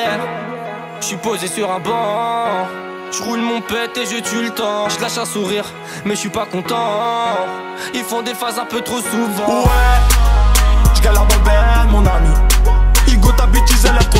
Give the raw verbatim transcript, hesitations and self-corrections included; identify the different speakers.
Speaker 1: quotidienne. J'suis posé sur un banc, j'roule mon pet et je tue le temps. J'lâche un sourire, mais j'suis pas content. Ils font des phases un peu trop souvent.
Speaker 2: Ouais, j'galère dans le ben, mon ami. Igo ta bêtise, elle a